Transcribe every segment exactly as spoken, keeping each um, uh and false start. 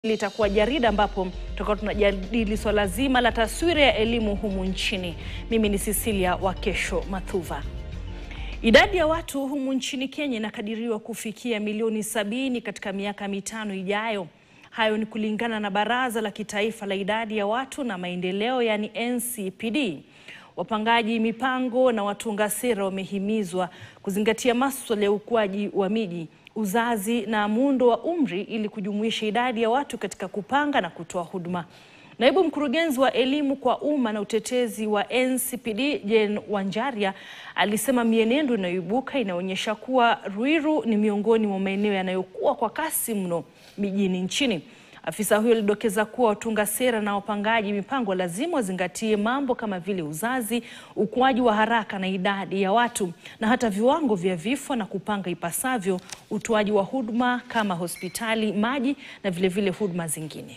Litakuwa jarida ambapo tutakuwa tunajadili swala zima la taswira ya elimu humu nchini. Mimi ni Cecilia wa Kesho Mathuva. Idadi ya watu humu nchini Kenya inakadiriwa kufikia milioni sabini katika miaka mitano ijayo. Hayo ni kulingana na Baraza la Kitaifa la Idadi ya Watu na Maendeleo, yani N C P D. Wapangaji mipango na watunga sera wamehimizwa kuzingatia masuala ya ukuaji wa miji, uzazi na muundo wa umri ili kujumuisha idadi ya watu katika kupanga na kutoa huduma. Naibu mkurugenzi wa elimu kwa umma na utetezi wa N C P D, Jane Wanjaria, alisema mienendo inayoibuka inaonyesha kuwa Ruiru ni miongoni mwa maeneo yanayokuwa kwa kasi mno mijini nchini. Afisa huyo alidokeza kuwa watunga sera na wapangaji mipango lazima wazingatie mambo kama vile uzazi, ukuaji wa haraka na idadi ya watu, na hata viwango vya vifo, na kupanga ipasavyo utoaji wa huduma kama hospitali, maji na vile vile huduma zingine.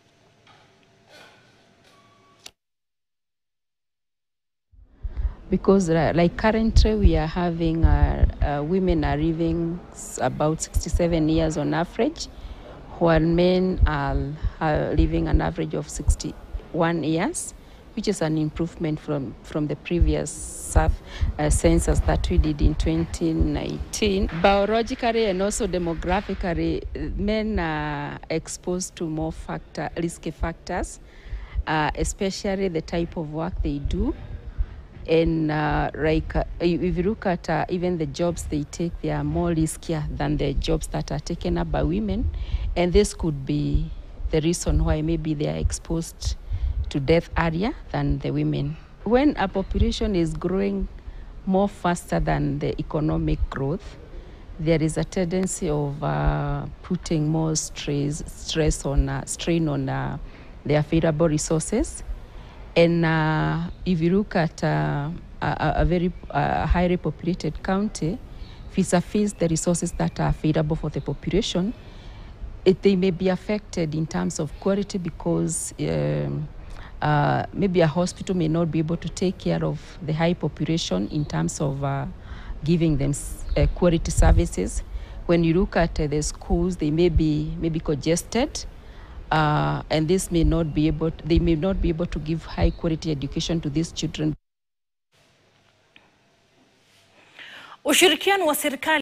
Because uh, like currently we are having uh, uh, women are living about sixty-seven years on average, while men are, are living an average of sixty-one years, which is an improvement from, from the previous uh, census that we did in twenty nineteen. Biologically and also demographically, men are exposed to more factor, risky factors, uh, especially the type of work they do. And uh, like, uh, if you look at uh, even the jobs they take, they are more riskier than the jobs that are taken up by women. And this could be the reason why maybe they are exposed to death earlier than the women. When a population is growing more faster than the economic growth, there is a tendency of uh, putting more stress, stress on, uh, strain on uh, the available resources. And uh, if you look at uh, a, a very uh, highly populated county, vis-a-vis the resources that are available for the population, it, they may be affected in terms of quality, because um, uh, maybe a hospital may not be able to take care of the high population in terms of uh, giving them uh, quality services. When you look at uh, the schools, they may be maybe congested. Uh, and this may not be able to, they may not be able to give high quality education to these children. Ushirikiano wa serikali